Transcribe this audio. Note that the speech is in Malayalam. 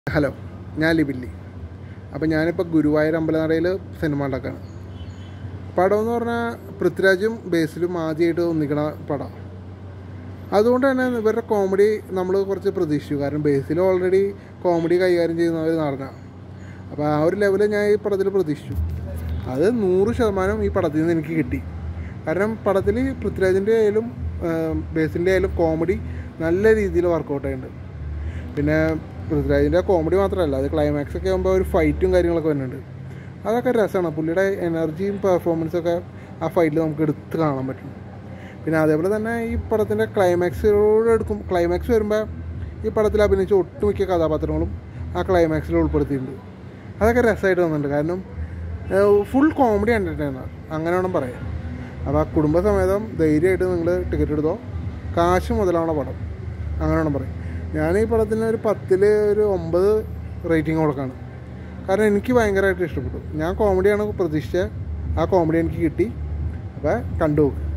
ഹലോ, ഞാൻ ലിബില്ലി. അപ്പോൾ ഞാനിപ്പോൾ ഗുരുവായൂർ അമ്പലനടയിൽ സിനിമ ഉണ്ടാക്കുകയാണ്. പടം എന്ന് പറഞ്ഞാൽ പൃഥ്വിരാജും ബേസിലും ആദ്യമായിട്ട് ഒന്നിക്കണ പടം. അതുകൊണ്ട് തന്നെ ഇവരുടെ കോമഡി നമ്മൾ കുറച്ച് പ്രതീക്ഷിച്ചു. കാരണം ബേസിൽ ഓൾറെഡി കോമഡി കൈകാര്യം ചെയ്യുന്നവർ നടനാണ്. അപ്പോൾ ആ ഒരു ലെവലിൽ ഞാൻ ഈ പടത്തിൽ പ്രതീക്ഷിച്ചു. അത് 100% ഈ പടത്തിൽ നിന്ന് എനിക്ക് കിട്ടി. കാരണം പടത്തിൽ പൃഥ്വിരാജിൻ്റെ ആയാലും ബേസിൻ്റെ ആയാലും കോമഡി നല്ല രീതിയിൽ വർക്കൗട്ട് ആയിട്ടുണ്ട്. പിന്നെ പൃഥ്വിരാജിൻ്റെ കോമഡി മാത്രമല്ല, അത് ക്ലൈമാക്സ് ഒക്കെ ആകുമ്പോൾ ഒരു ഫൈറ്റും കാര്യങ്ങളൊക്കെ വരുന്നുണ്ട്. അതൊക്കെ രസമാണ്. പുള്ളിയുടെ എനർജിയും പെർഫോമൻസൊക്കെ ആ ഫൈറ്റിൽ നമുക്ക് എടുത്ത് കാണാൻ പറ്റും. പിന്നെ അതേപോലെ തന്നെ ഈ പടത്തിൻ്റെ ക്ലൈമാക്സ് വരുമ്പോൾ ഈ പടത്തിൽ അഭിനയിച്ച ഒട്ടുമിക്ക കഥാപാത്രങ്ങളും ആ ക്ലൈമാക്സിൽ ഉൾപ്പെടുത്തിയിട്ടുണ്ട്. അതൊക്കെ രസമായിട്ട് വന്നിട്ടുണ്ട്. കാരണം ഫുൾ കോമഡി എൻ്റർടൈനർ അങ്ങനെ വേണം പറയാം. അപ്പോൾ ആ കുടുംബസമേതം ധൈര്യമായിട്ട് നിങ്ങൾ ടിക്കറ്റ് എടുത്തോ, കാശ് മുതലാവണ പടം അങ്ങനെ വേണം പറയാം. ഞാൻ ഈ പടത്തിന് ഒരു 10ൽ ഒരു 9 റേറ്റിംഗ് കൊടുക്കുകയാണ്. കാരണം എനിക്ക് ഭയങ്കരമായിട്ട് ഇഷ്ടപ്പെട്ടു. ഞാൻ കോമഡിയാണ് പ്രതീക്ഷിച്ചത്, ആ കോമഡി എനിക്ക് കിട്ടി. അപ്പോൾ കണ്ടു നോക്ക്.